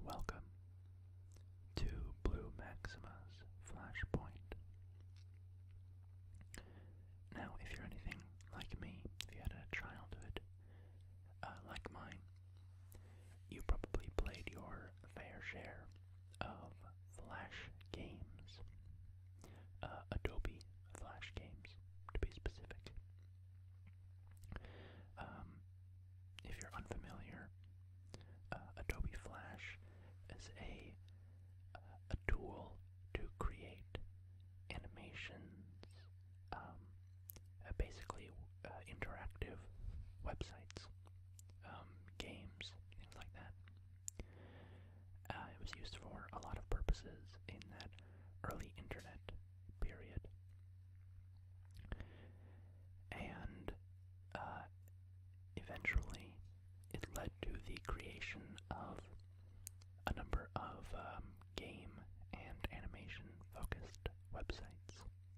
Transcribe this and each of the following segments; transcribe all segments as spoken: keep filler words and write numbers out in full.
welcome to BlueMaxima's Flashpoint. Now, if you're anything like me, if you had a childhood uh, like mine, you probably played your fair share of Flash games, uh, Adobe Flash games, to be specific. Um, if you're unfamiliar, uh, Adobe Flash is a uh, a tool to create animations, um, uh, basically uh, interactive websites, um, games, things like that. Uh, it was used for a lot of purposes in that early internet period. And uh, eventually it led to the creation of a number of um, game and animation focused websites.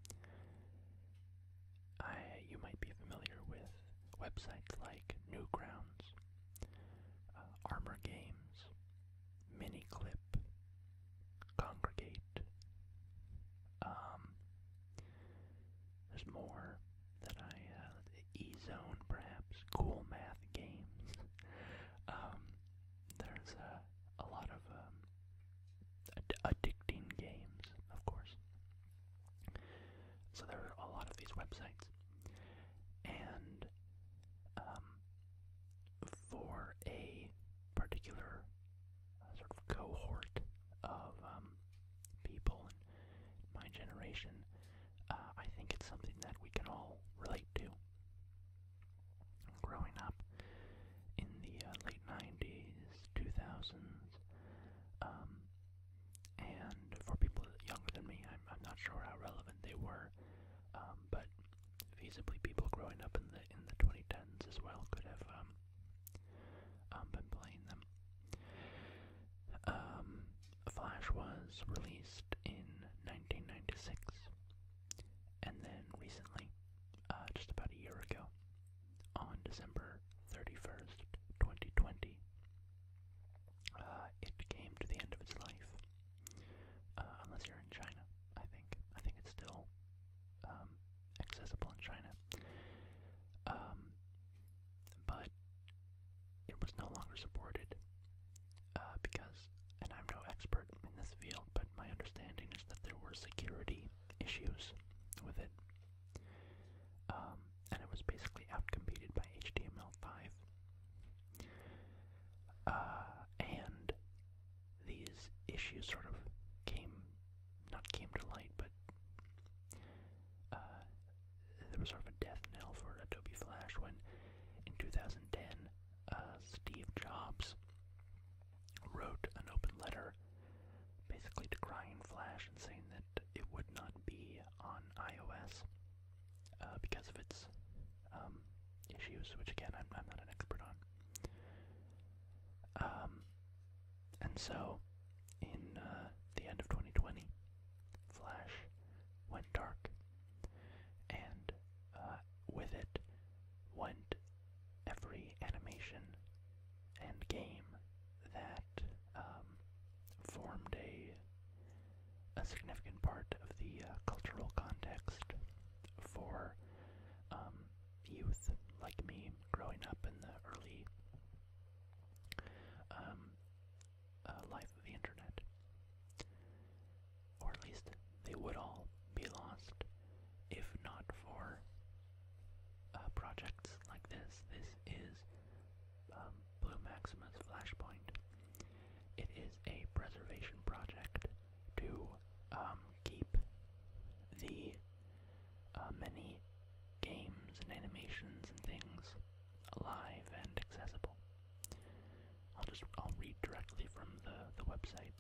I, you might be familiar with websites like Newgrounds, uh, Armor Games, Miniclip, Congregate. Um, there's more that I, uh, E-Zone perhaps, Cool Math Games. Um, there's uh, a lot of um, ad- addicting games, of course. So there are a lot of these websites. And um, for a particular uh, sort of cohort of um, people in my generation, uh, I think it's something that we can all relate to. Growing up in the uh, late nineties, two thousands, um, and for people younger than me, I'm, I'm not sure how relevant they were, um, but feasibly people growing up in the in the twenty tens as well could have um, um, been playing them. Um, Flash was released in nineteen ninety-six, and then recently, uh, just about a year ago, on December thirty-first, twenty twenty, uh, it came to the end of its life. Uh, unless you're in China, I think. I think it's still um, accessible in China. Um, but it was no longer supported uh, because, and I'm no expert in this field, but my understanding is that there were security issues with it. Um, and it was basically outcompeted by H T M L five. Uh, and these issues sort of came, not came to light, but uh, there was sort of a death knell for Adobe Flash when in two thousand ten uh, Steve Jobs wrote an open letter basically decrying Flash and saying that it would not be on iOS uh, because of its um, issues, which again I'm, I'm not an expert on. Um, and so in uh, the end of twenty twenty, Flash went dark, and uh, with it went every animation and game that um, formed a a significant part of the uh, cultural context for um, youth like me growing up in the early um, uh, life of the internet. Or at least they would all be lost if not for uh, projects like this. This is um, BlueMaxima's Flashpoint. It is a preservation project to um, keep the uh, many games and animations and things alive and accessible. I'll just I'll read directly from the, the website.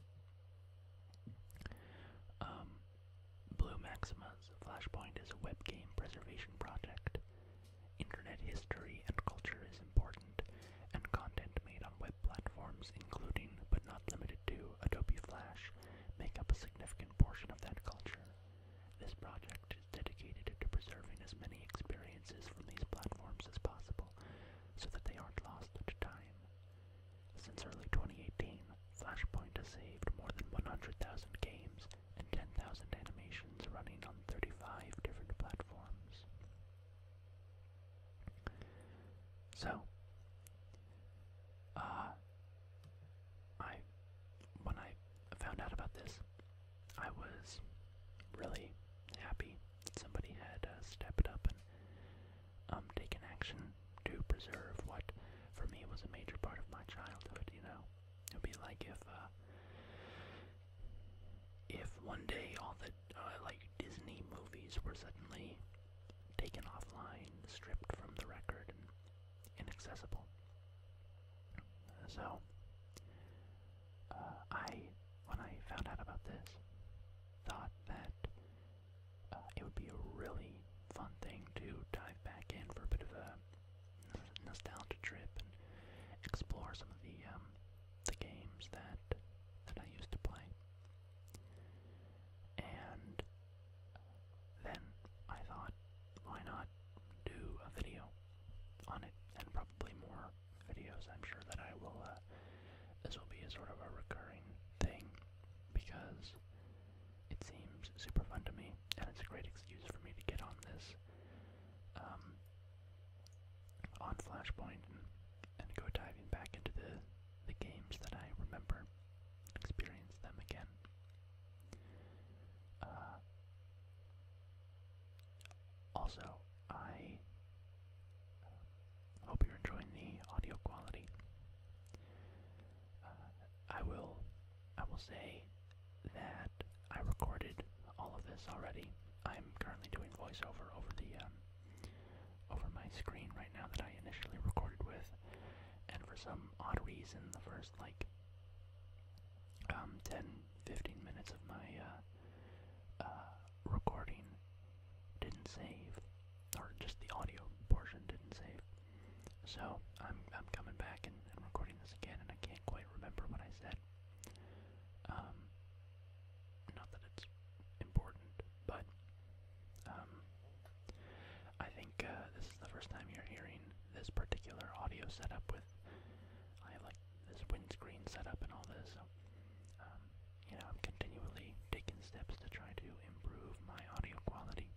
Um, BlueMaxima's Flashpoint is a web game preservation project. Internet history and culture is important, and content made on web platforms, including but not limited to Adobe Flash, make up a significant portion of that culture. This project is dedicated to preserving as many experiences from these platforms as possible, so that they aren't lost to time. Since early twenty eighteen, Flashpoint one day all the uh, like Disney movies were suddenly taken offline, stripped from the record, and inaccessible. So, uh, I, when I found out about this, thought that uh, it would be a really fun thing to dive back in for a bit of a nostalgia trip and explore some of the um, the games that that I used to play. And then I thought, why not do a video on it, and probably more videos. I'm sure that I will, uh, this will be a sort of a recurring thing, because it seems super fun to me, and it's a great excuse for me to get on this, um, on Flashpoint, and, and go diving back into the, the games that I remember, experience them again. Uh, also, I hope you're enjoying the audio quality. Uh, I will, I will say that I recorded all of this already. I'm currently doing voiceover over the, um, over my screen right now that I initially recorded with, and for some odd reason, the first like, um, ten, fifteen minutes of my, uh, uh, recording didn't save, or just the audio portion didn't save. So I'm I'm coming back and, and recording this again, and I can't quite remember what I said. Um, not that it's important, but um, I think uh, this is the first time you're hearing this particular audio setup with. I have like this windscreen setup and all this, so um, you know, I'm continually taking steps to try to improve my audio quality.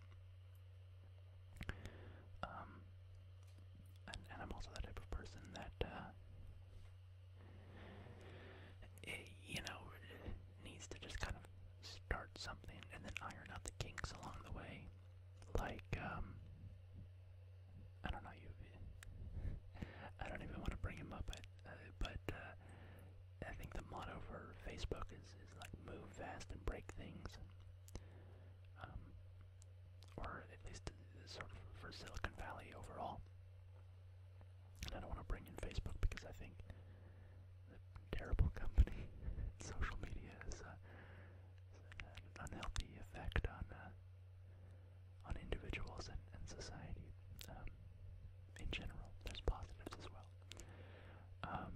Um, and, and I'm also the type of person that, uh, it, you know, needs to just kind of start something and then iron out the kinks along the way. Like, um, I don't know, you, I don't even want to bring him up, but, uh, but uh, I think the motto for Facebook is, is like move fast and break things. Um, or at least sort of for Silicon Valley overall. And I don't want to bring in Facebook because I think the terrible company, social media is uh, an unhealthy effect on uh, on individuals and, and society um, in general. There's positives as well. Um,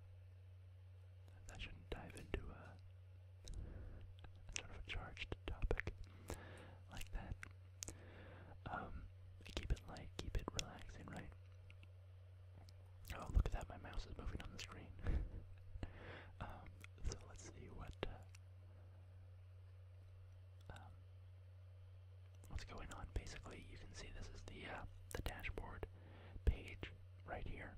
I shouldn't dive into a sort of a charged topic like that. Um, keep it light, keep it relaxing, right? Oh, look at that, my mouse is moving on the screen. um, so let's see what, uh, um, what's going on. Basically, you can see this is the, uh, the dashboard page right here.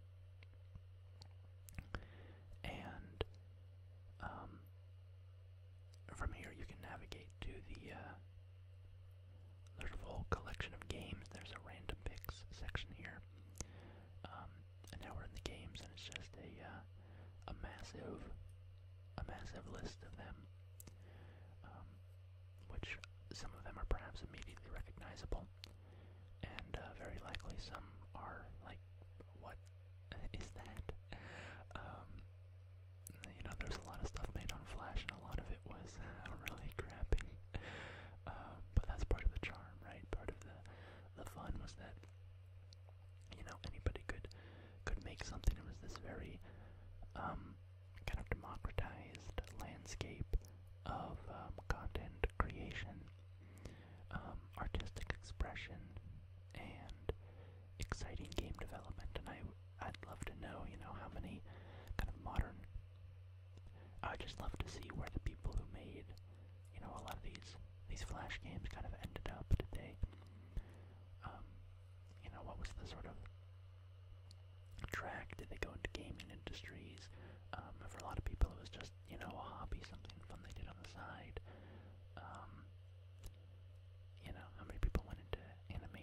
And, um, from here you can navigate to the, uh, there's a whole collection of games. There's a random picks section here. Um, and now we're in the games, and it's just a, uh, a massive, a massive list of them. Um, which some of them are perhaps immediately recognizable, and uh, very likely some are like, what is that? Um, you know, there's a lot of stuff made on Flash, and a lot of it was really crappy. Um, but that's part of the charm, right? Part of the the fun was that, you know, anybody could could make something. It was this very um, kind of democratized landscape of um, content creation, um, artistic expression, and exciting game development. And I I'd love to know, you know, how many kind of modern. I just love to see where the people who made, you know, a lot of these these Flash games kind of ended up today. Um, you know, what was the sort of track? Did they go into gaming industries? Um, for a lot of people, it was just, you know, a hobby, something fun they did on the side. Um, you know, how many people went into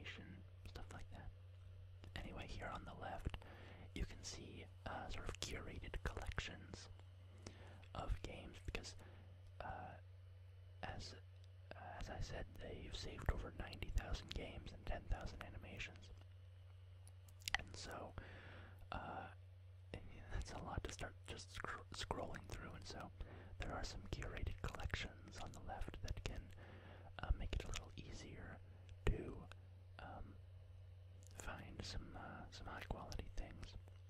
thousand games and ten thousand animations. And so, uh, that's a lot to start just sc- scrolling through, and so there are some curated collections on the left that can uh, make it a little easier to um, find some uh, some high quality things.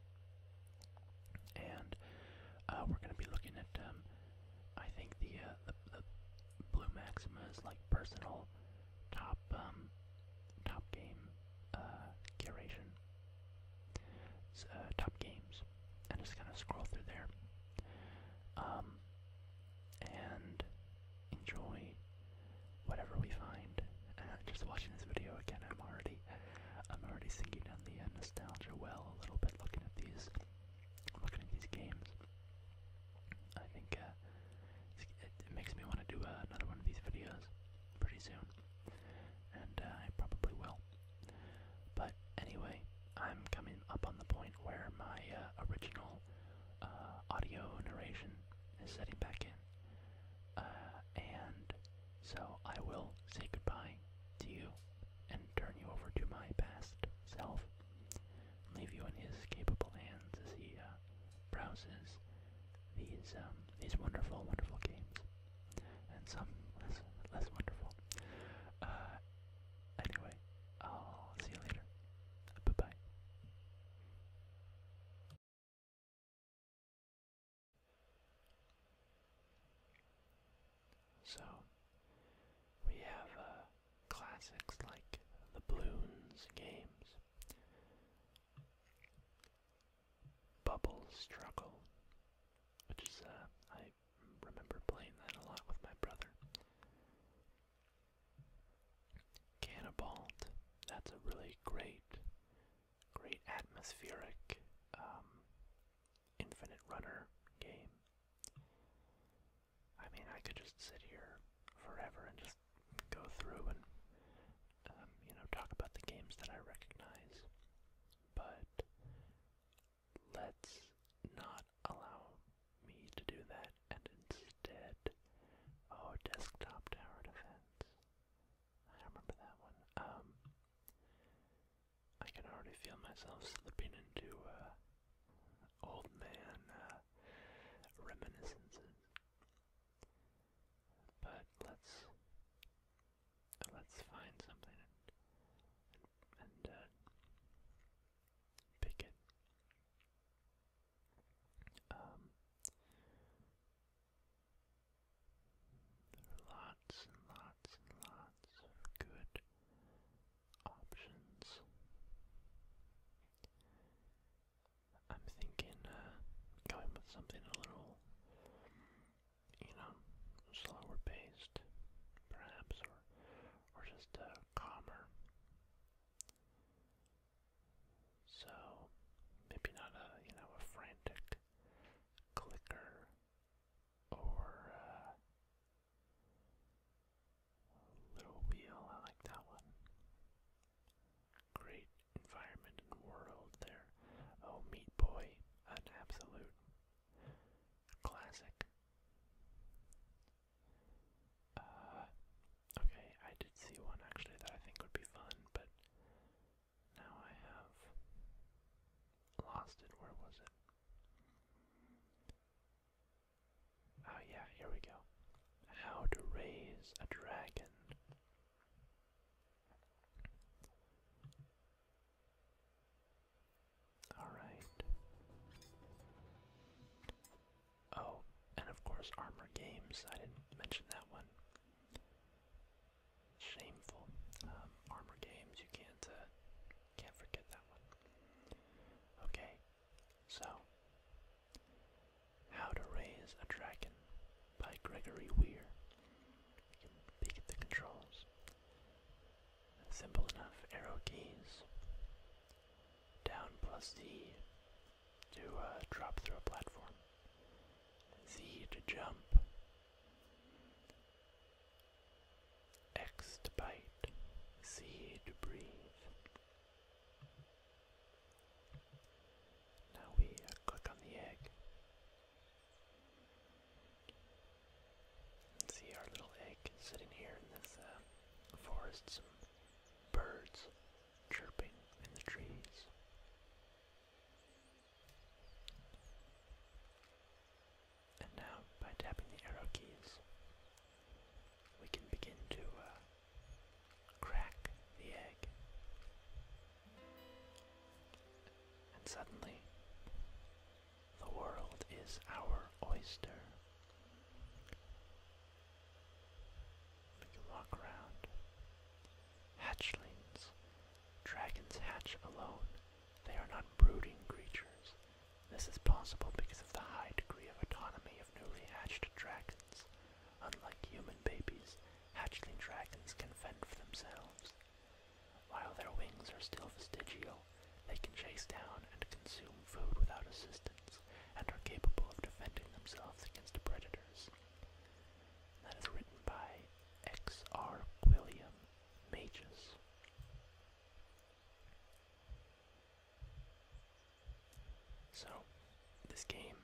And uh, we're going to be looking at, um, I think the, uh, the the BlueMaxima's like personal top um, top game uh, curation, uh, top games, and just kind of scroll through there, um, and enjoy whatever we find. Uh, just watching this video again, I'm already I'm already sinking down the uh, nostalgia well a little bit, looking at these looking at these games. I think uh, it, it makes me want to do uh, another one of these videos pretty soon, and uh, I probably will. But anyway, I'm coming up on the point where my uh, original uh, audio narration is setting back in, uh, and so I will say goodbye to you and turn you over to my past self, leave you in his capable hands as he uh, browses these um, these wonderful, wonderful games, and some less less wonderful. Uh, anyway, I'll see you later. Bye bye. So we have uh, classics like the Bloons games, Bubble Struggle, which is, uh, I remember playing that a lot with my brother. Cannibalt, that's a really great, great atmospheric, um, infinite runner game. I mean, I could just sit here forever and just go through and, um, you know, talk about the games that I recognize, but let's not allow me to do that, and instead, oh, Desktop Tower Defense. I remember that one. Um, I can already feel myself slipping into uh, old man uh, reminiscences. But let's let's find something and, and uh, pick it. Um, there are lots and lots and lots of good options. I'm thinking uh, going with something a little, you know, slower paced, perhaps, or or just uh, calmer. So maybe not a, you know, a frantic clicker or uh, little wheel. I like that one. Great environment and world there. Oh, Meat Boy, an absolute classic. Uh, okay, I did see one actually that I think would be fun, but now I have lost it. Where was it? Oh yeah, here we go. How to Raise a Dragon. Alright. Oh, and of course Armor Games. I didn't mention that one. Shameful. Um, Armor Games, you can't, uh, can't forget that one. Okay, so How to Raise a Dragon by Gregory Weir. You can peek at the controls. Simple enough, arrow keys. Down plus Z to uh, drop through a platform. Z to jump. X to bite. C to breathe. Now we uh, click on the egg. See our little egg sitting here in this uh, forest. Some is our oyster. We can walk around. Hatchlings. Dragons hatch alone. They are not brooding creatures. This is possible because of the high degree of autonomy of newly hatched dragons. Unlike human babies, hatchling dragons can fend for themselves. While their wings are still vestigial, they can chase down and consume food without assistance, and are capable of defending themselves against predators. That is written by X R William Magus. So, this game,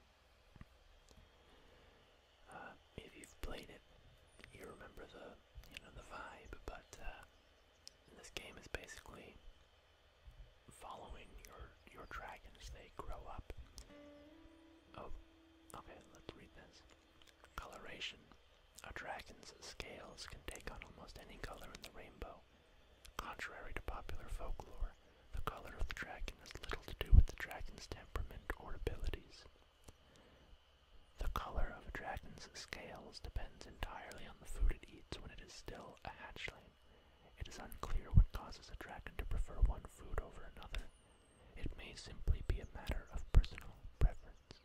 uh, if you've played it, you remember the, you know, the vibe, but, uh, this game is basically following your, your dragon as they grow up. Oh, okay, let's read this. Coloration. A dragon's scales can take on almost any color in the rainbow. Contrary to popular folklore, the color of the dragon has little to do with the dragon's temperament or abilities. The color of a dragon's scales depends entirely on the food it eats when it is still a hatchling. It is unclear what causes a dragon to prefer one food over another. It may simply be a matter of personal preference.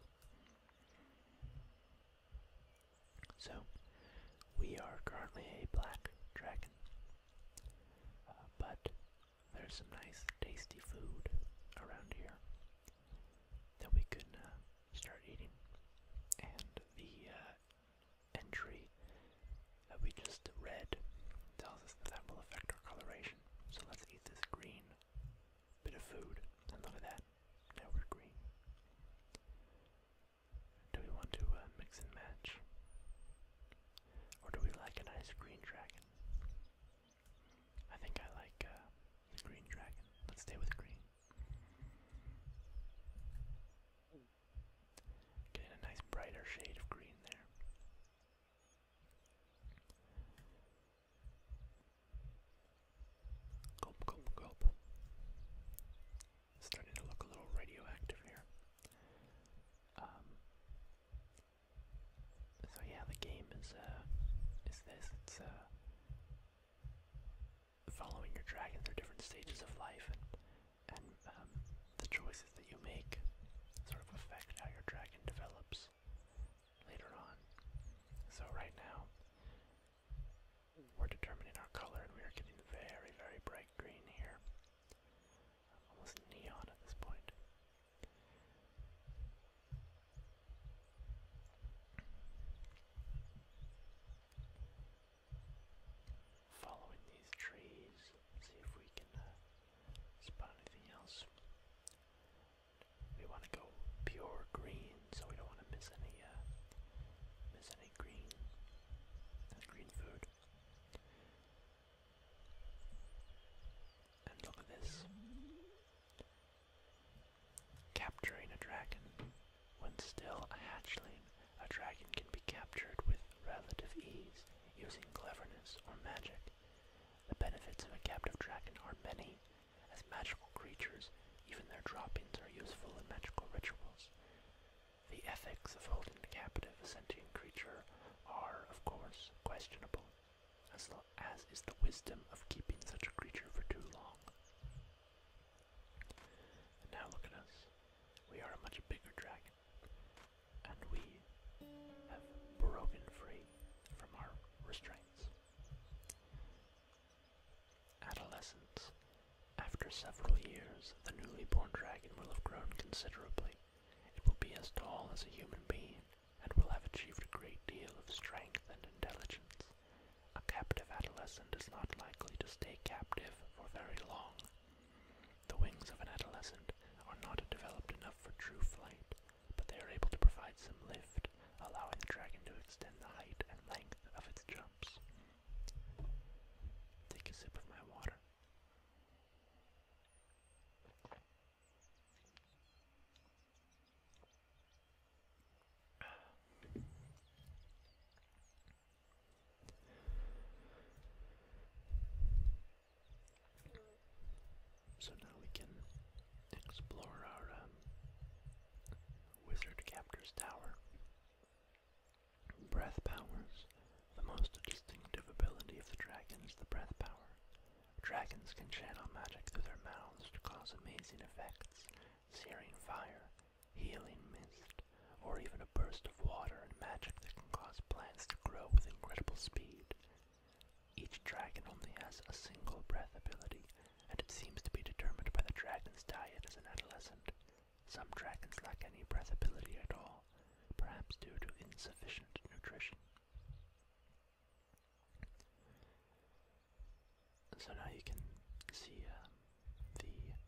So, we are currently a black dragon, uh, but there's some nice tasty food around here that we can uh, start eating, and the uh, entry that we just read tells us that that will affect our coloration. So let's eat this green bit of food, and look at that, now we're green. Do we want to uh, mix and match? Or do we like a nice green dragon? I think I like uh, the green dragon. Let's stay with green. Getting a nice brighter shade of green there. Gulp, gulp, gulp. It's starting to look a little radioactive here. Um, so yeah, the game is uh, is this. It's uh, following your dragon through different stages of life, and and um, the choices that you make sort of affect how your dragon develops later on. So right now, we're determining our color, and we are getting very, very bright green here. Almost neon at this point. Following these trees, see if we can uh, spot anything else. We want to go pure green, so we don't want to miss any uh, miss any green uh, green food. And look at this. Capturing a dragon. When still a hatchling, a dragon can be captured with relative ease using cleverness or magic. The benefits of a captive dragon are many. As magical creatures, even their droppings are useful in magical rituals. The ethics of holding captive a sentient creature are, of course, questionable, as, as is the wisdom of keeping such a creature for too long. And now look at us. We are a much bigger dragon, and we have broken free from our restraints. Adolescence. After several years, the newly born dragon will have grown considerably. It will be as tall as a human being, and will have achieved a great deal of strength and intelligence. A captive adolescent is not likely to stay captive for very long. The wings of an adolescent are not developed enough for true flight, but they are able to provide some lift, allowing the dragon to extend the height and length of its jumps. Take a sip of my water. So now we can explore our um, dragons can channel magic through their mouths to cause amazing effects, searing fire, healing mist, or even a burst of water and magic that can cause plants to grow with incredible speed. Each dragon only has a single breath ability, and it seems to be determined by the dragon's diet as an adolescent. Some dragons lack any breath ability at all, perhaps due to insufficient nutrition. So now you can see um, the,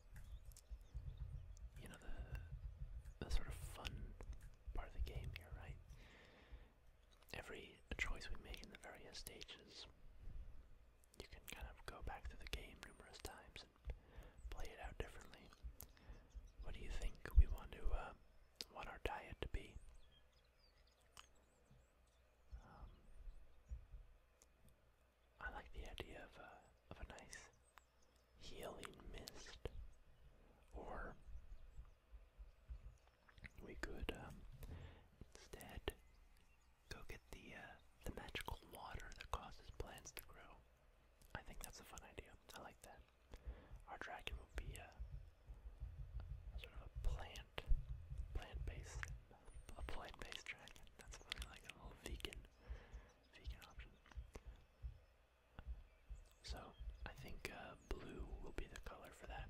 you know, the, the sort of fun part of the game here, right? Every choice we make in the various stages, you can kind of go back to the game numerous times and play it out differently. What do you think we want to uh, want our diet to be? Um, I like the idea of a of a nice healing mist, or we could um, instead go get the uh, the magical water that causes plants to grow. I think that's a fun idea. I like that. Our dragon will be a, a sort of a plant, plant-based, a plant-based dragon. That's funny, like a little vegan, vegan option. So I think uh, blue will be the color for that.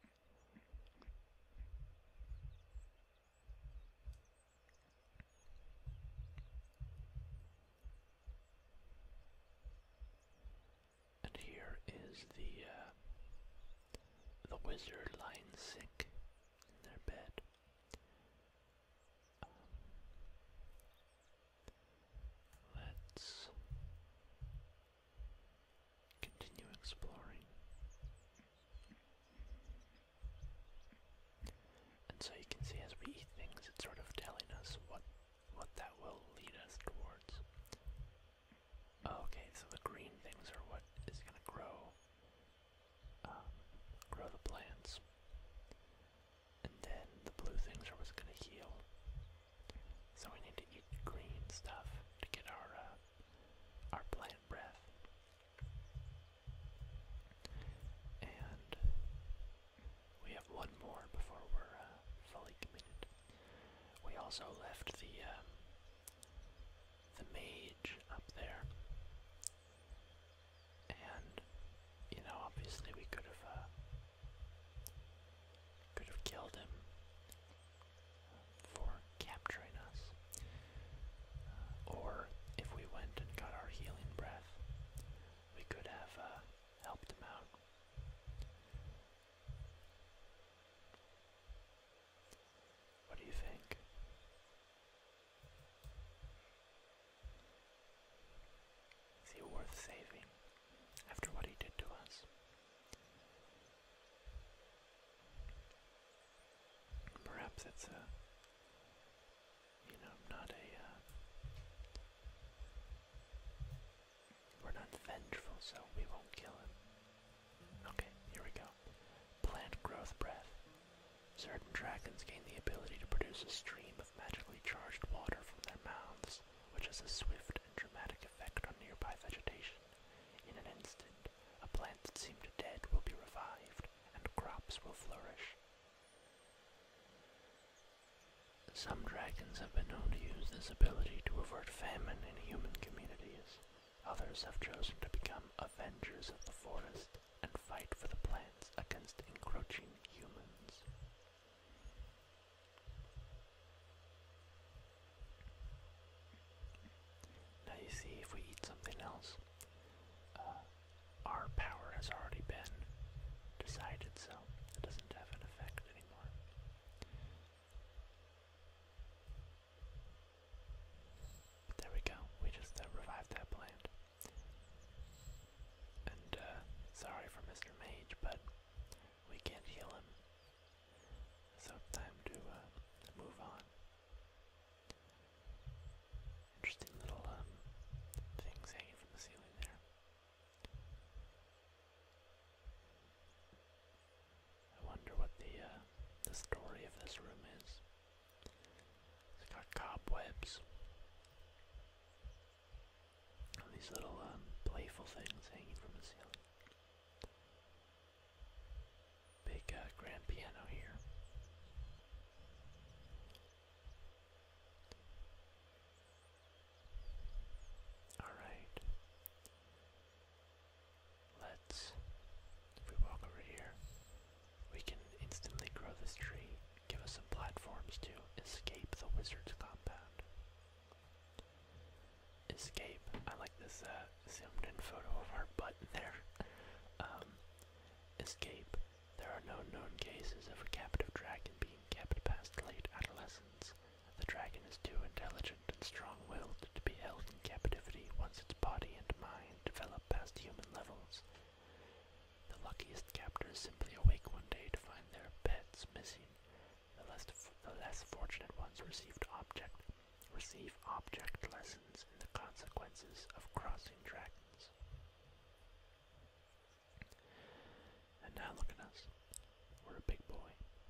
And here is the uh, the wizard lying sick in their bed. Um, let's continue exploring. And so you can see as we eat things, it's sort of telling us what what that will lead us towards. Oh, okay, so the green things are what is going to grow, um, grow the plants, and then the blue things are what's going to heal. So we need to eat green stuff to get our uh, our plant breath. And we have one more before we're uh, fully committed. We also left the um, the mage up there, and you know, obviously we could have uh, could have killed him for capturing us, uh, or if we went and got our healing breath, we could have uh, helped him out. What do you think? Is he worth saving after what he did to us? Perhaps it's a, you know, not a, uh, we're not vengeful, so we won't kill him. Okay, here we go. Plant growth breath. Certain dragons gain the ability to produce a stream of magically charged water from their mouths, which has a swift and dramatic effect on nearby vegetation. In an instant, a plant that seemed dead will be revived, and crops will flourish. Some dragons have been known to use this ability to avert famine in human communities. Others have chosen to become avengers of the forest and fight for the plants against encroaching humans. Now you see, if we eat something else, uh, our power has already been decided, so it doesn't have an effect anymore. But there we go, we just uh, revived that plant. And uh, sorry for Mister Mage, but we can't heal him. intelligent and strong-willed to be held in captivity once its body and mind develop past human levels. The luckiest captors simply awake one day to find their pets missing. The less, the less fortunate ones received object, receive object lessons in the consequences of crossing dragons. And now look at us. We're a big boy.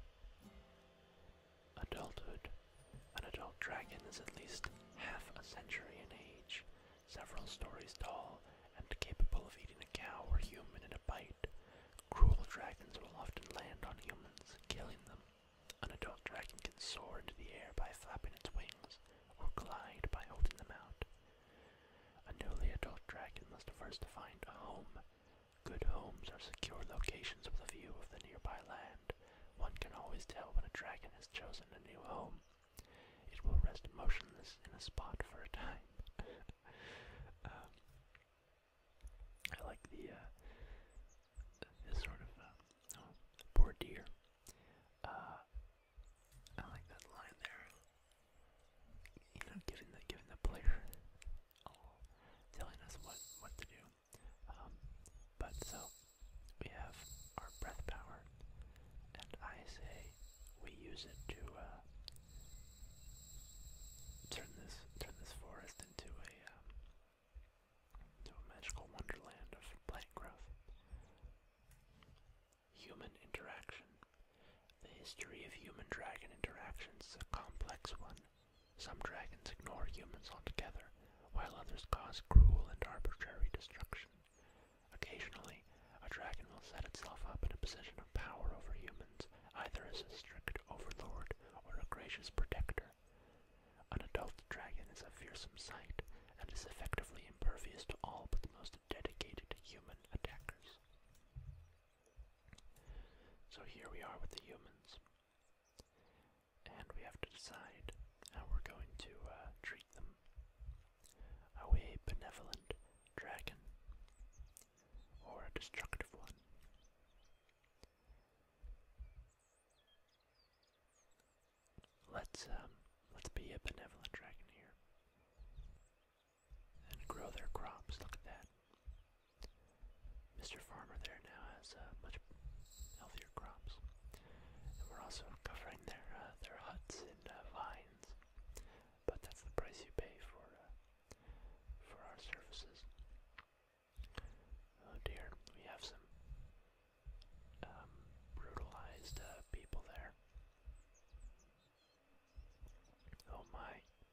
Adulthood. An adult dragon is at least half a century in age, several stories tall, and capable of eating a cow or human in a bite. Cruel dragons will often land on humans, killing them. An adult dragon can soar into the air by flapping its wings, or glide by holding them out. A newly adult dragon must first find a home. Good homes are secure locations with a view of the nearby land. One can always tell when a dragon has chosen a new home. It will rest motionless in a spot for a time. um, I like the, uh, this sort of, uh, oh, poor deer. Uh, I like that line there. You know, giving the, giving the player, oh, telling us what, what to do. Um, but so, we have our breath power, and I say we use it to, uh, turn this, turn this forest into a, um, into a magical wonderland of plant growth. Human interaction. The history of human-dragon interactions is a complex one. Some dragons ignore humans altogether, while others cause cruel and arbitrary destruction. Occasionally, a dragon will set itself up in a position of power over humans, either as a strict overlord or a gracious protector. An adult dragon is a fearsome sight, and is effectively impervious to all but the most dedicated human attackers. So here we are with the humans, and we have to decide how we're going to uh, treat them. Are we a benevolent dragon, or a destructive one? Let's um, let's be a benevolent dragon here, and grow their crops. Look at that. Mister Farmer there now has uh, much healthier crops, and we're also covering their uh, their huts in uh, vines. But that's the price you pay for uh, for our services. Oh dear, we have some um, brutalized uh, people there. Oh my.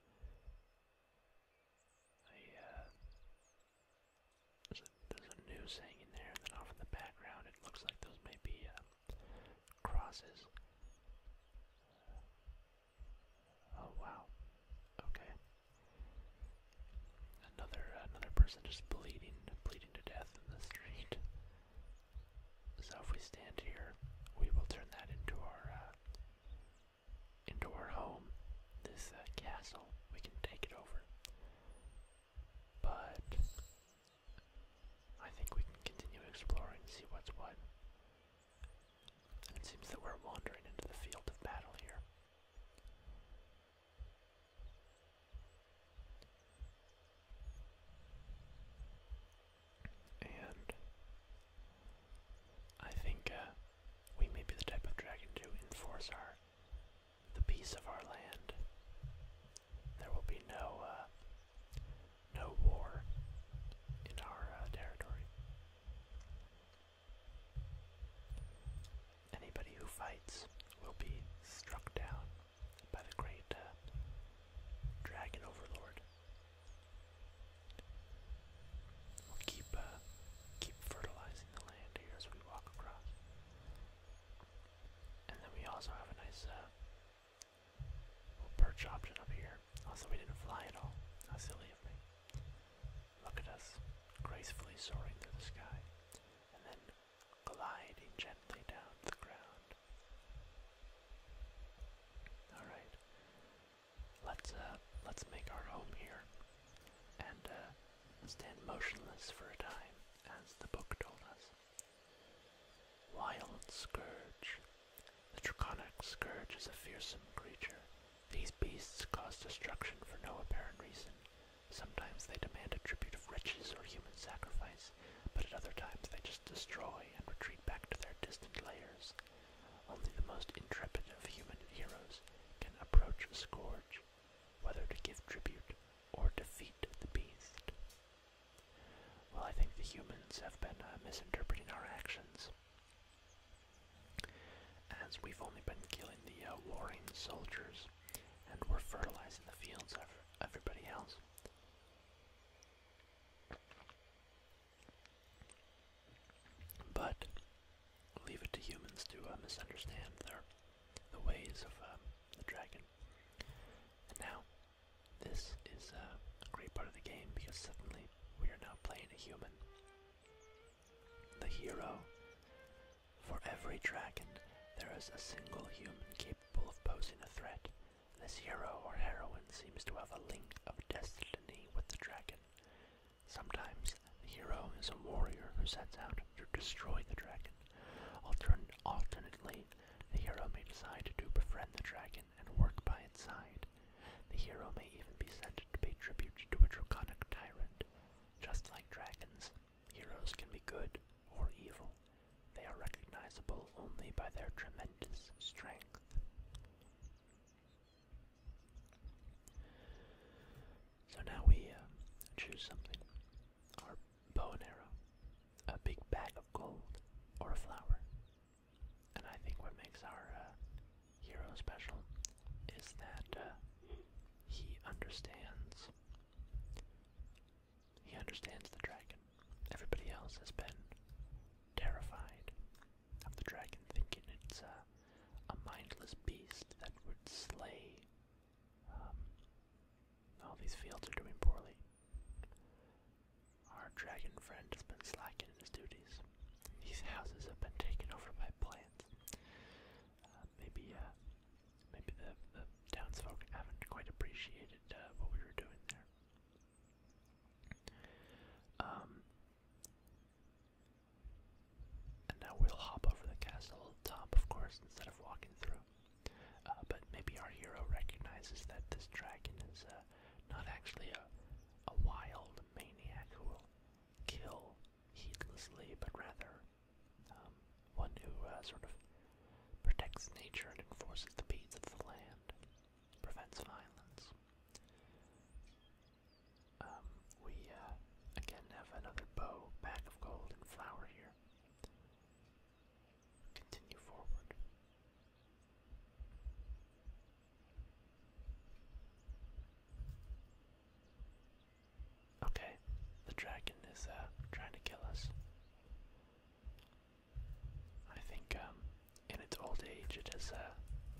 I, uh, there's a, there's a new saying in there, and then off in the background it looks like those may be uh, crosses. Uh, oh wow. Okay. Another another person just bleeding bleeding to death in the street. So if we stand here, we will turn that into our uh, into our home. This uh, castle, we can take it over. But I think we can continue exploring, see what's what. And it seems that we're wandering into the field of battle here. And I think uh, we may be the type of dragon to enforce our the peace of our land. There will be no uh, no war in our uh, territory. Anybody who fights will be struck down by the great uh, dragon overlord. We'll keep uh, keep fertilizing the land here as we walk across. And then we also have a nice uh, little perch option up here. Also, we didn't fly at all. How silly of me. Look at us, gracefully soaring through the sky, and then gliding gently down to the ground. Alright. Let's uh let's make our home here, and uh stand motionless for a time, as the book told us. Wild Scourge. The draconic scourge is a fearsome creature. These beasts cause destruction for misinterpreting our actions. As we've only been killing the uh, warring soldiers, and we're fertilizing the fields of everybody else. But leave it to humans to uh, misunderstand their the ways of um, the dragon. And now, this is uh, a great part of the game because suddenly we are now playing a human. The hero. For every dragon, there is a single human capable of posing a threat. This hero or heroine seems to have a link of destiny with the dragon. Sometimes the hero is a warrior who sets out to destroy the dragon. Altern alternately, the hero may decide to befriend the dragon and work by its side. The hero may even be sent to pay tribute to a draconic tyrant. Just like dragons, heroes can be good or evil. They are recognizable only by their tremendous strength. So now we uh, choose something. Our bow and arrow, a big bag of gold, or a flower. And I think what makes our uh, hero special is that uh, he understands. He understands the dragon. Everybody else has been terrified of the dragon, thinking it's uh, a mindless beast that would slay. Um, all these fields are doing poorly. Our dragon friend has been slacking in his duties. These houses have been taken over by plants. Uh, maybe, uh, maybe the, the townsfolk haven't quite appreciated uh, what we were doing there. Um, and now we'll hop over the castle top, of course, instead of walking through. Uh, but maybe our hero recognizes that this dragon is uh, not actually a, a wild maniac who will kill heedlessly, but rather um, one who uh, sort of protects nature and enforces the peace of the land, prevents violence. Um, we uh, again have another bow, bag of gold, and flower here. Continue forward. Okay, the dragon is uh, trying to kill us. I think um, in its old age it has uh,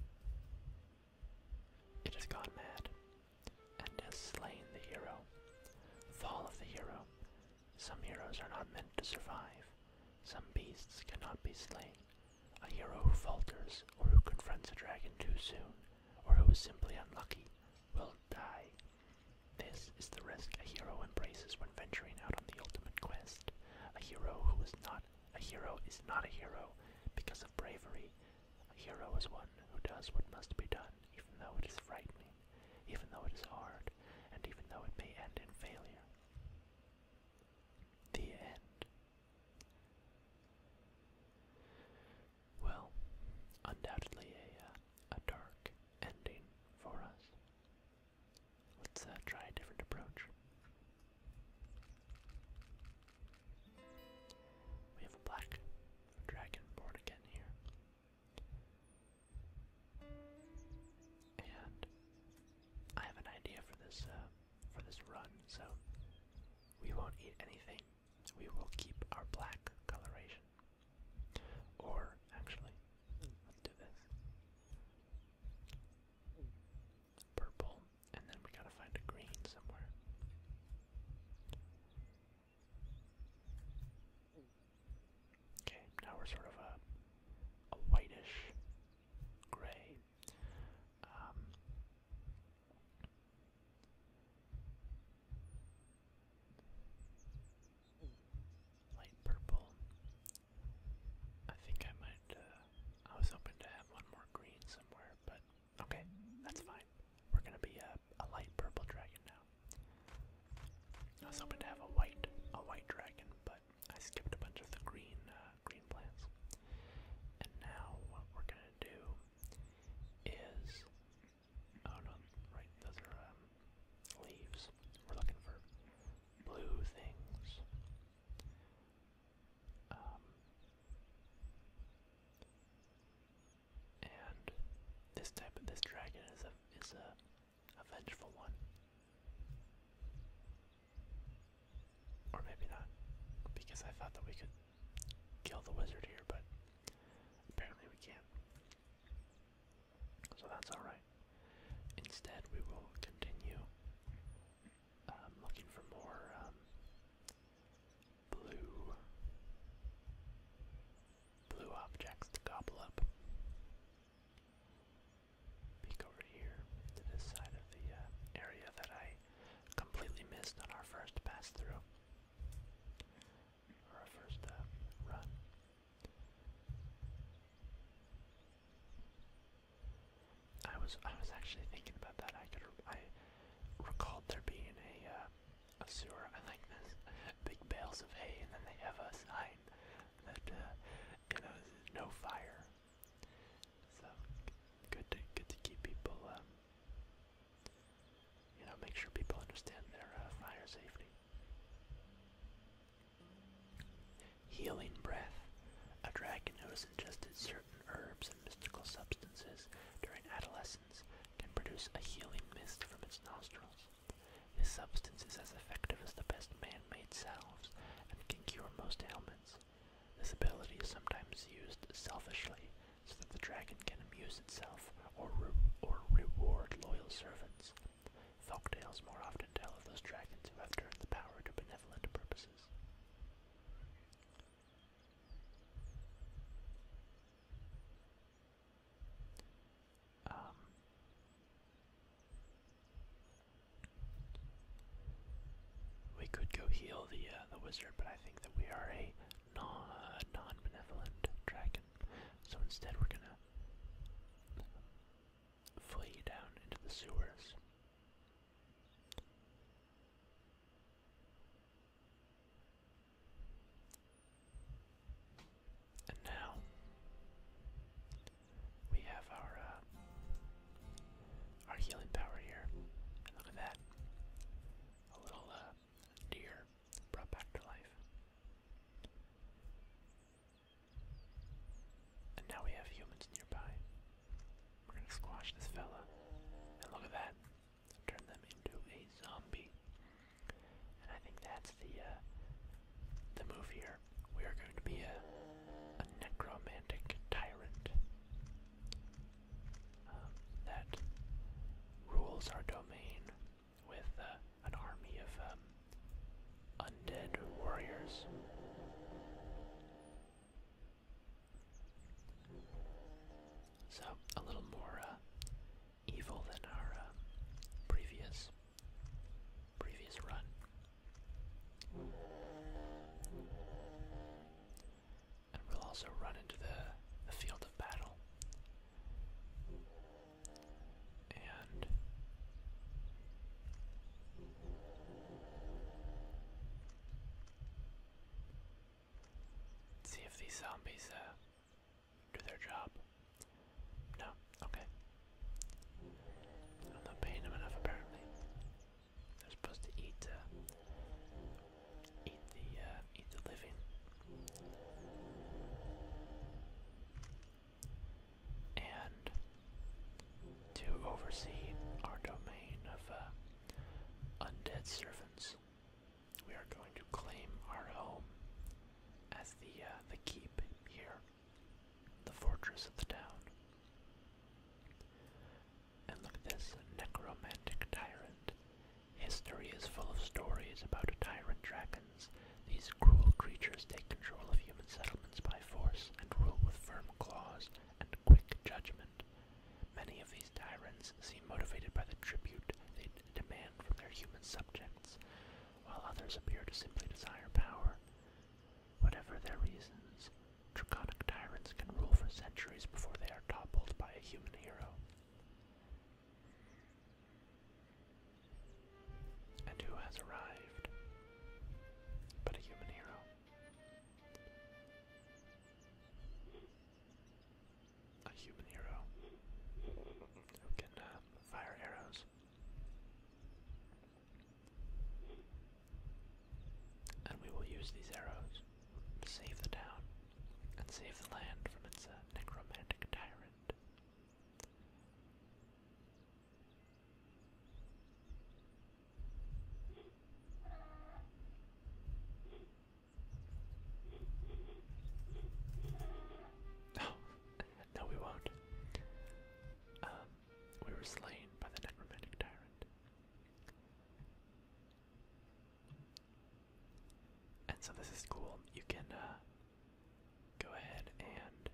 it has gone mad and has slain the hero. Fall of the hero. Some heroes are not meant to survive. Some beasts cannot be slain. A hero who falters or who confronts a dragon too soon or who is simply unlucky will die. This is the risk a hero embraces when venturing out on the ultimate quest. A hero who is not a hero is not a hero because of bravery. A hero is one who does what must be done, even though it is frightening, even though it is hard, and even though it may end in failure. The end. Well, undoubtedly a, uh, a dark ending for us. Let's uh, try a different approach. We have a black dragon born again here. And I have an idea for this uh, for this run, so we won't eat anything. We will keep our black coloration. Or actually, let's do this. Purple, and then we gotta find a green somewhere. Okay, now we're sort of a, a whitish gray. Um, light purple. vengeful one. Or maybe not, because I thought that we could kill the wizard here, but apparently we can't. So that's alright. Instead, we will continue um, looking for more um, blue blue objects to gobble up. Peek over here to this side of the uh, area that I completely missed on our first pass through, or our first uh, run. I was I was actually thinking about that. I could I recalled there being a uh, a sewer. I like this big bales of hay, and then they have a sign that uh, you know no fire. So good to good to keep people um, you know make sure people understand their uh, fire safety. Healing breath. A dragon who has ingested certain herbs and mystical substances during adolescence can produce a healing mist from its nostrils. This substance is as effective as the best man-made salves and can cure most ailments. This ability is sometimes used selfishly so that the dragon can amuse itself or, re or reward loyal servants. Folktales more often tell of those dragons who have turned the power to benevolent purposes. Um, we could go heal the uh, the wizard, but I think that we are a non non-benevolent dragon, so instead we're gonna flee down into the sewers. And now we have our uh, our healing power here. And look at that. A little uh, deer brought back to life. And now we have humans nearby. We're gonna squash this fella. And look at that. Turn them into a zombie. And I think that's the uh, the move here. We are going to be a, a necromantic tyrant um, that rules our domain with uh, an army of um, undead warriors. So, a little more uh, evil than our uh, previous previous run. And we'll also run into the, the field of battle. And see if these zombies uh, do their job. No? Okay. I'm not paying them enough apparently. They're supposed to eat uh, eat the uh, eat the living. And to oversee our domain of uh, undead servants, we are going to claim our home as the uh, the keep here, the fortress of the town. And look at this, necromantic tyrant. History is full of stories about tyrant dragons. These cruel creatures take control of human settlements by force and rule with firm claws and quick judgment. Many of these tyrants seem motivated by the tribute they d demand from their human subjects, while others appear to simply desire power. Whatever their reasons, draconic tyrants can rule for centuries before they are toppled by a human hero. And who has arrived but a human hero? A human hero who can uh, fire arrows. And we will use these arrows to save the town and save the land from its uh, necromantic tyrant. so this is cool. You can uh, go ahead and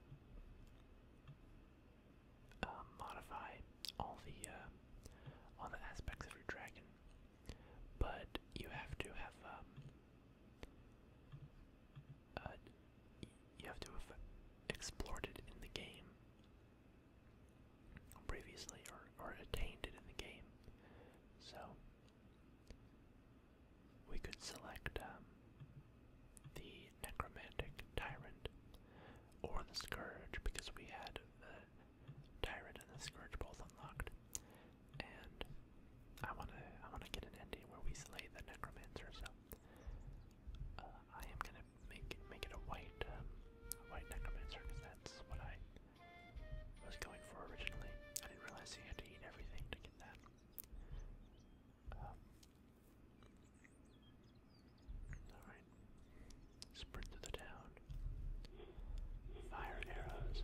uh, modify all the uh, all the aspects of your dragon, but you have to have um, uh, you have to have explored it in the game previously, or, or attained it in the game. So we could select um, the Necromantic Tyrant or the Scourge, because we had the Tyrant and the Scourge both unlocked. And I wanna I wanna get an ending where we slay the Necromancer, so uh, I am gonna make it, make it a white um, a white Necromancer, because that's what I was going for originally. I didn't realize you had to eat everything to get that. Um, Alright. Sprint through the town. Fire arrows.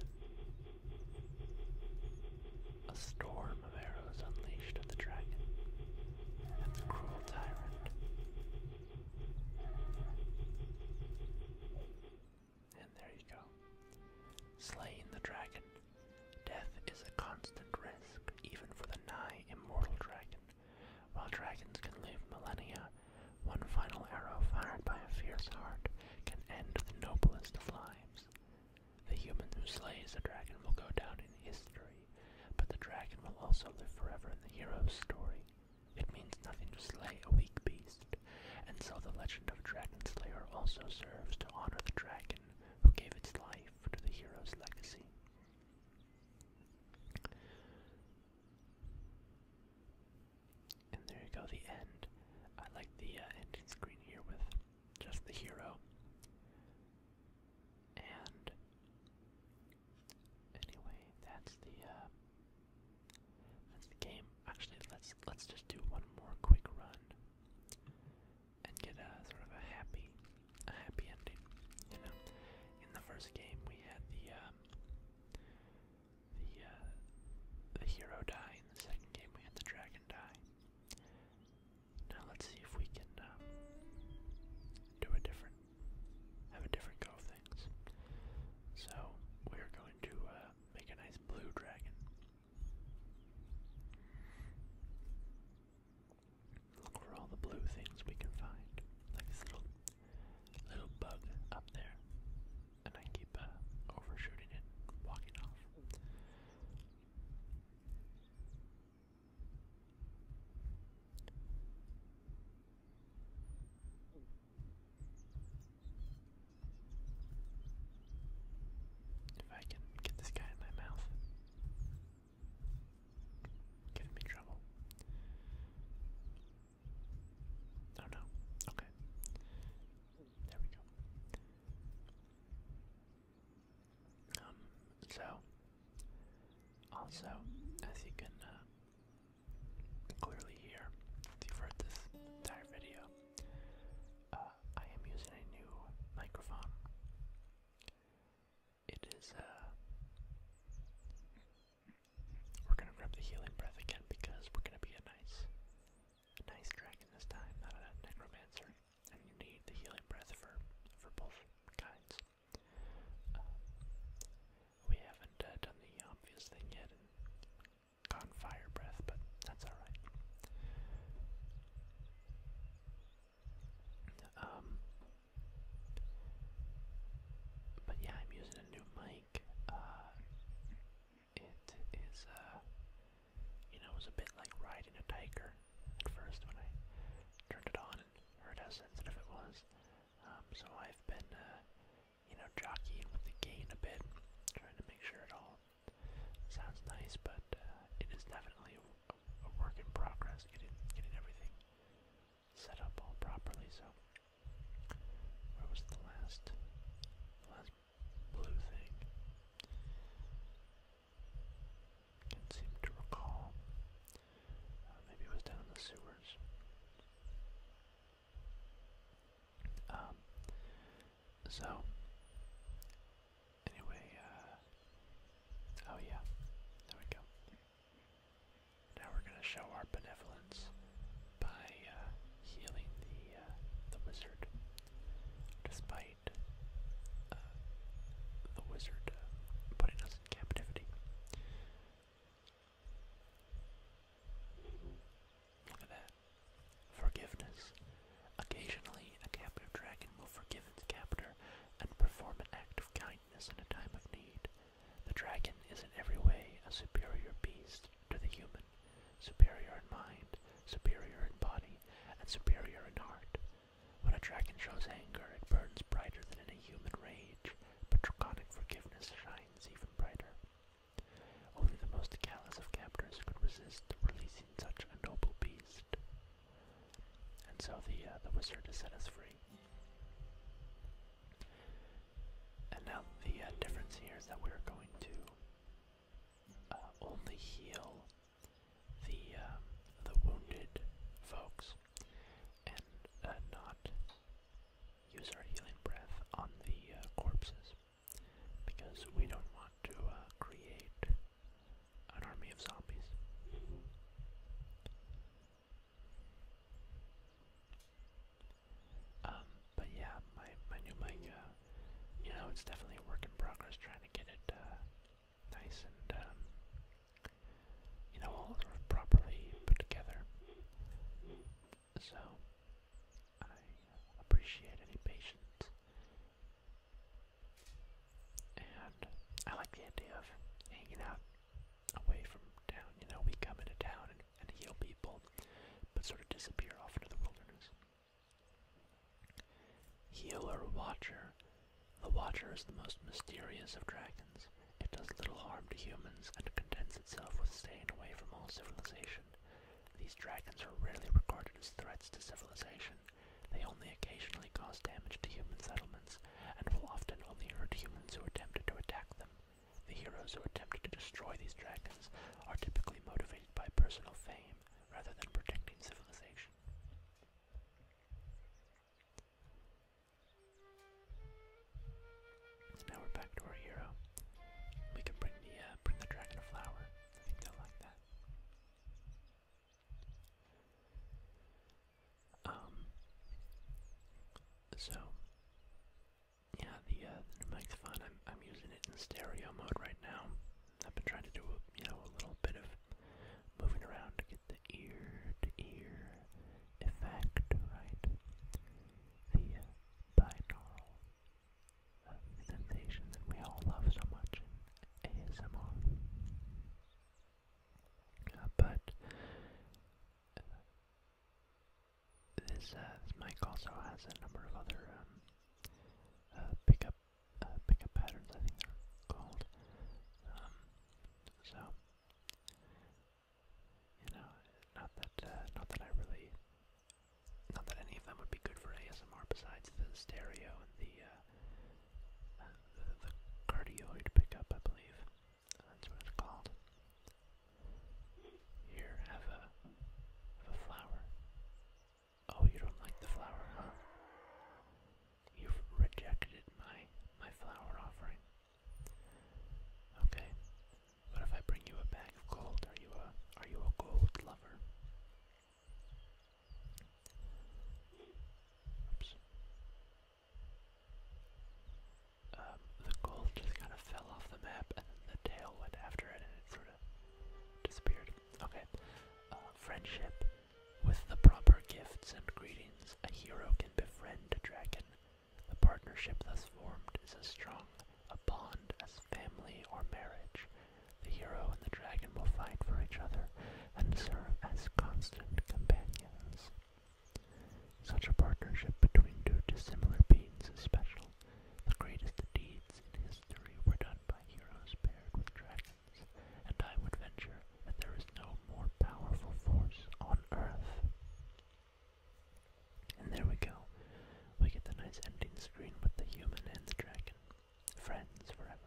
A storm of arrows unleashed at the dragon and the cruel tyrant. And there you go. Slaying the dragon. Death is a constant risk, even for the nigh immortal dragon. While dragons can live millennia, one final arrow fired by a fierce heart can end the noblest of lives. The human who slays a dragon will go down in history, but the dragon will also live forever in the hero's story. It means nothing to slay a weak beast, and so the legend of Dragon Slayer also serves to honor the dragon who gave its life to the hero's legacy. And there you go, the end. I like the uh, ending screen here with just the hero. And anyway, that's the uh, that's the game. Actually, let's let's just do one more quick run and get a sort of a happy a happy ending. You know, in the first game we had the um, the uh, the hero die. In the second game we had the dragon die. Now let's see if we can um, do a different, have a different go of things. So we're going to uh, make a nice blue dragon. Look for all the blue things we can find, like this little little bug up there, and I keep uh, overshooting it, walking off. If I can get this guy in my mouth, giving me trouble. Oh no. Okay. There we go. Um, so, also, as you can uh, clearly hear, if you've heard this entire video, uh, I am using a new microphone. It is, uh, we're gonna grab the healing breath again because we're gonna be a nice, a nice dragon this time, not a necromancer, and you need the healing breath for, for both kinds. Uh, we haven't uh, done the obvious thing yet and gone fire breath, but that's alright. Um, but yeah, I'm using a new mic. Uh, it is, uh, you know, it was a bit like riding a tiger at first when I turned it on and heard how sensitive it was. Um, so I've been, uh, you know, jockeying with the gain a bit, trying to make sure it all sounds nice, but uh, it is definitely a, a work in progress, getting getting everything set up all properly. So where was the last the last blue thing? Can't seem to recall. Uh, maybe it was down in the sewers. Um. So anyway, uh, oh yeah, there we go. Now we're gonna show our benevolence by uh, healing the uh, the wizard. is in every way a superior beast to the human, superior in mind, superior in body, and superior in heart. When a dragon shows anger, it burns brighter than in a human rage, but draconic forgiveness shines even brighter. Only the most callous of captors could resist releasing such a noble beast. And so the uh, the wizard has set us free. And now the uh, difference here is that we're going to uh, only heal the um, the wounded folks, and uh, not use our healing breath on the uh, corpses, because we don't want to uh, create an army of zombies. Um, but yeah, my, my new mic, uh, you know, it's definitely a work in progress trying to get it uh, nice and, um, you know, all sort of properly put together. So, I appreciate any patience. And I like the idea of hanging out away from town. You know, we come into town and, and heal people, but sort of disappear off into the wilderness. Healer Watcher. The Watcher is the most mysterious of dragons. It does little harm to humans and contents itself with staying away from all civilization. These dragons are rarely regarded as threats to civilization. They only occasionally cause damage to human settlements, and will often only hurt humans who attempted to attack them. The heroes who attempted to destroy these dragons are typically motivated by personal fame rather than protecting civilization. Now we're back to our hero. We can bring the uh, bring the dragon a flower. I think they'll like that. Um. So, yeah, the uh, the new mic's fun. I'm I'm using it in stereo mode right now. I've been trying to do a, you know, a little bit of moving around to get the ear to ear effect, right? The uh, binaural uh, sensation that we all love so much in A S M R. Uh, but uh, this uh, this mic also has a number of other um, uh, pickup uh, pickup patterns, I think they're called. Um, so you know, not that uh, not that I really, not that any of them would be good for A S M R besides the stereo and the uh, uh, the, the cardioid pickup, I believe. That's what it's called. Here, have a have a flower. Oh, you don't like the flower, huh? You've rejected my my flower offering. Okay. What if I bring you a bag of gold? Are you a are you a gold lover? Oops. Um, the gold just kind of fell off the map, and then the tail went after it, and it sort of disappeared. Okay. Uh, friendship. With the proper gifts and greetings, a hero can befriend a dragon. The partnership thus formed is as strong a bond as family or marriage. The hero and the dragon will fight for each other and serve as constant companions. Such a partnership between two dissimilar beings is special. The greatest deeds in history were done by heroes paired with dragons, and I would venture that there is no more powerful force on Earth. And there we go. We get the nice ending screen with the human and the dragon. Friends forever.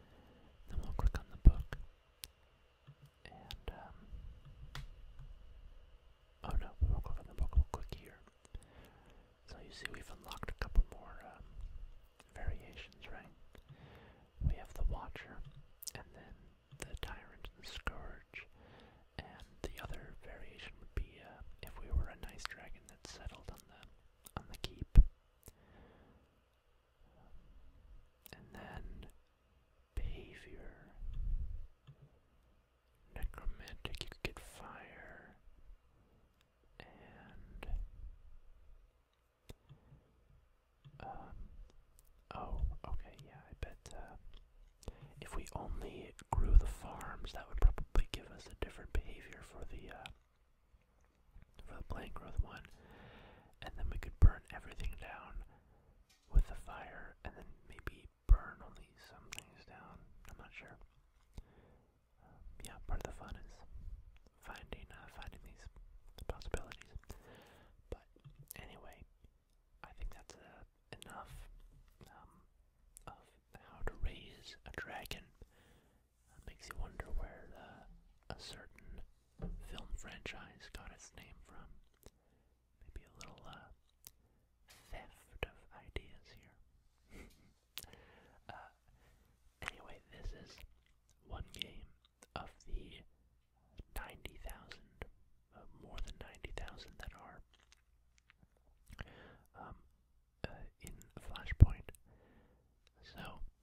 Then we'll click on the book. And, um, arms, that would probably give us a different behavior for the uh, for the plant growth one, and then we could burn everything down with the fire, and then maybe burn only some things down. I'm not sure. Um, yeah, part of the fun is finding uh, finding these possibilities. But anyway, I think that's uh, enough um, of how to raise a dragon. It makes you wonder where the, a certain film franchise got its name from. Maybe a little uh, theft of ideas here. uh, anyway, this is one game of the ninety thousand, uh, more than ninety thousand that are um, uh, in Flashpoint. So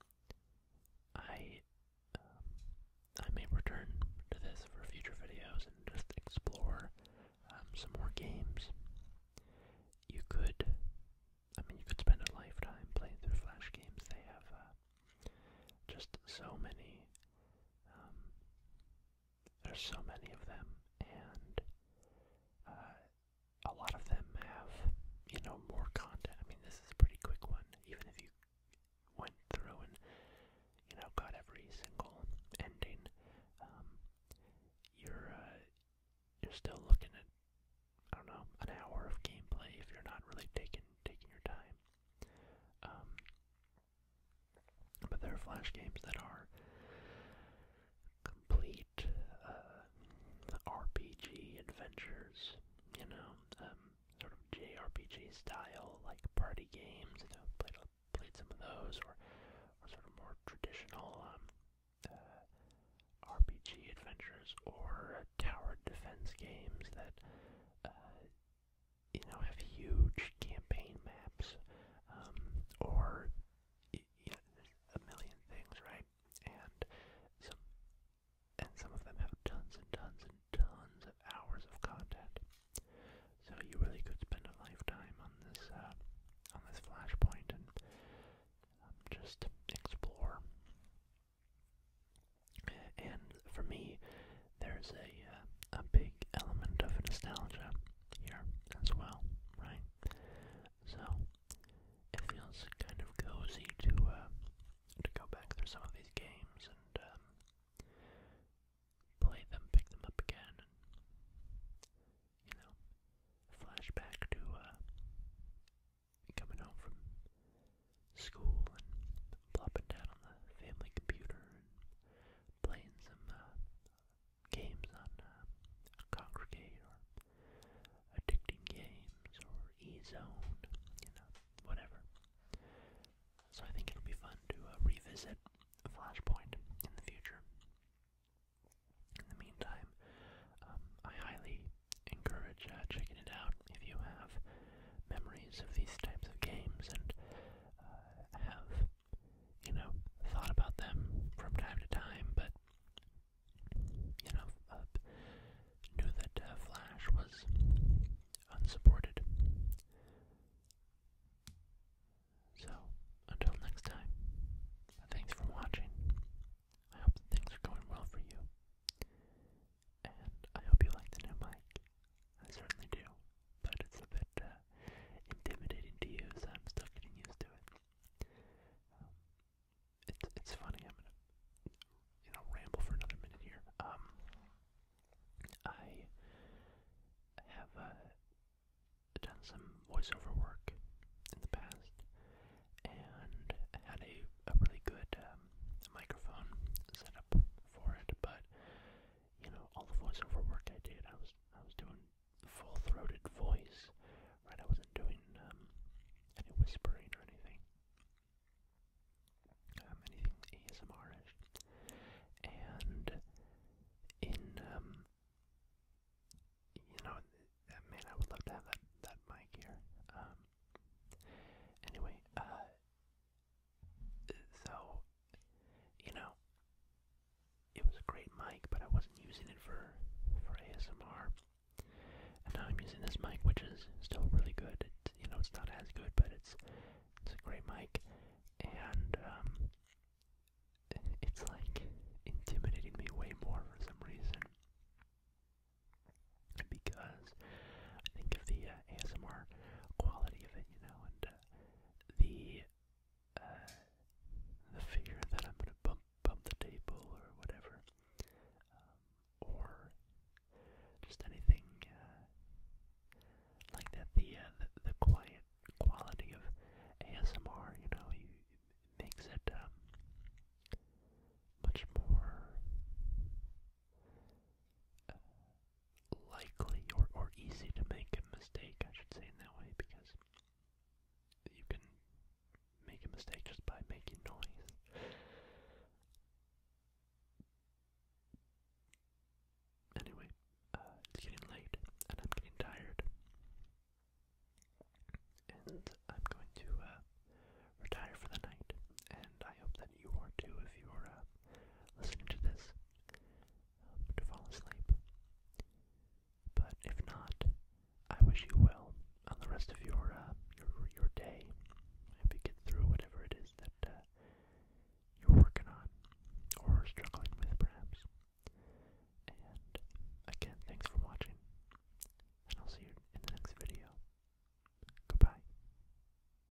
I um, I may return to this for future videos and just explore um, some more games. You could, I mean, you could spend a lifetime playing through Flash games. They have uh, just so many. Um, there's so many of them, and uh, a lot of them have, you know, more content. I mean, this is a pretty quick one. Even if you went through and, you know, got every single ending, um, you're uh, you're still looking at, I don't know, an hour of gameplay if you're not really taking taking your time. Um, but there are Flash games that are complete uh, R P G adventures, you know, um, sort of J R P G style, like party games. You know, played played some of those, or, or sort of more traditional um, uh, R P G adventures, or tower defense games that uh, you know have huge campaign maps, um, or y- you know, a million things, right? And some and some of them have tons and tons and tons of hours of content. So you really could spend a lifetime on this uh, on this Flashpoint and um, just explore. And for me, there's a uh, a big element of nostalgia here as well, right? So it feels kind of cozy to uh, to go back through some of these games and um, play them, pick them up again, and you know, flashback to uh, coming home from school and plopping down on the family computer and playing some uh, games on uh, Congregate or Addicting Games or E-Zone, you know, whatever. So I think it'll be fun to uh, revisit Flashpoint in the future. In the meantime, um, I highly encourage uh, checking it out if you have memories of these types of games and uh, have, you know, thought about them from time to time, but, you know, uh, knew that uh, Flash was unsupported. So, until next time, thanks for watching. I hope that things are going well for you. And I hope you like the new mic. I certainly do. But it's a bit uh, intimidating to use. I'm still getting used to it. Um, it's, it's funny. I'm going to, you know, ramble for another minute here. Um, I have uh, done some voiceover work